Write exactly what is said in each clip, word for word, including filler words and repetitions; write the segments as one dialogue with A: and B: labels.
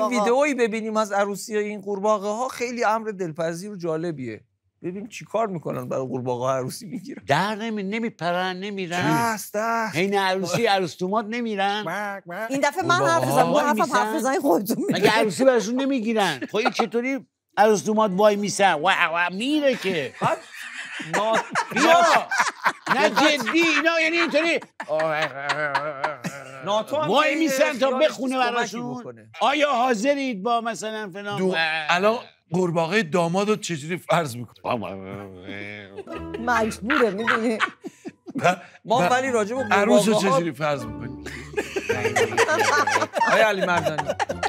A: ویدئویی ببینیم از عروسی این قورباغه ها، خیلی امر دلپذیر و جالبیه. ببین چی کار میکنن برای قورباغه عروسی میگیرن.
B: در نمی نمیپرن نمیرن.
A: دست دست.
B: حین عروسی عروستومات نمیرن.
C: این دفعه من حرف زدم، اون حرفم حرف زدن خودتون میگه.
B: مگه عروسی براشون نمیگیرن؟ خب این چطوری عروستومات وای میسن؟ و و میره که. بیا. نه جدی اینا یعنی اینطوری وای میسن تا بخونه براشون. آیا حاضرید با مثلا فلان
D: الان قورباغه دامادو چجوری فرض میکنه؟
C: مجبوره میدونی.
A: ما ولی راجع به قورباغه
D: عروسو چجوری فرض میکنی؟
A: آیا علی مردانی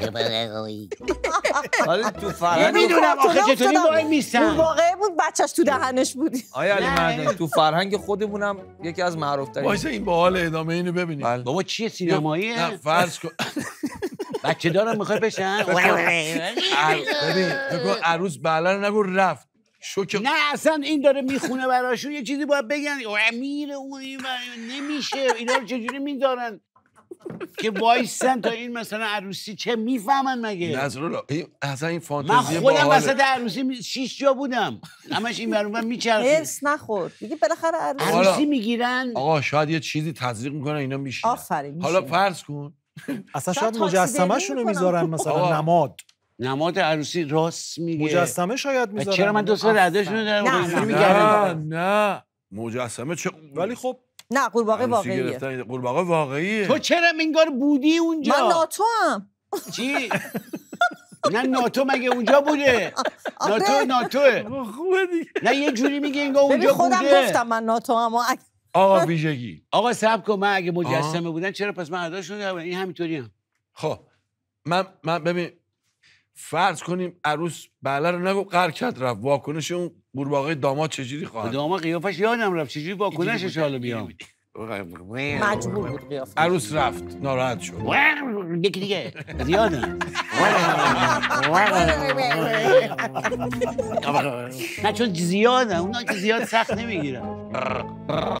A: ولی تو فرهنگ
B: نمیدونم آخه چطوری وای میسن.
C: واقعا بود بچهش تو دهنش بودی.
A: آیا علی مردانی تو فرهنگ خودمونم یکی از معروف‌ترین.
D: وایسا این باحال ادامه اینو ببینیم.
B: بابا چیه سینماییه؟
D: نه فرض کن
B: بچه دارم میخوای بشن.
D: ببین بگو عروس بالا رو نگو رفت. شوکه.
B: نه اصلا این داره میخونه براشون یه چیزی باید بگن. میره اون نمیشه. اینا رو چجوری میذارن که وایسن تا این مثلا عروسی چه میفهمن مگه؟
D: نظرالله اصلا این فانتزی
B: من خودم وسط عروسی شیش جا بودم همش این برون میچرخید.
C: هرس نخور دیگه بالاخره عروسی
B: عروسی میگیرن.
D: آقا شاید یه چیزی تزریق میکنن اینا میشینن.
C: آفرین.
D: حالا فرض کن
E: اصلا شاید مجسمه شونو میذارن مثلا نماد.
B: نماد عروسی راست میگه.
E: مجسمه شاید میذارن.
B: چرا من دو سال ردشون در
D: نه نه مجسمه چه
E: ولی خب
C: نه قورباغه واقعیه.
D: قورباغه واقعیه.
B: تو چرا منگار بودی اونجا؟
C: من ناتو ام.
B: چی؟ نه ناتو مگه اونجا بوده؟ ناتو ناتوه.
D: خوبه دیگه.
B: نه یه جوری میگه انگار اونجا بوده.
C: خودم گفتم من ناتو ام.
D: آقا ویژگی.
B: آقا صبر کن من اگه مجسمه بودن چرا پس من اداشون دارم این همینطوری هم.
D: خب من من ببین فرض کنیم عروس بالا رو نگو قر کرد رفت. واکنش اون قورباغه داماد چجوری خواهد؟
B: داماد قیافش یادم رفت. چجوری واکنشش حالا بیام؟
C: مجبور بود قیافه.
D: عروس رفت ناراحت شد.
B: یکی دیگه زیادم. نه چون زیادم اونا که زیاد سخت نمیگیرن.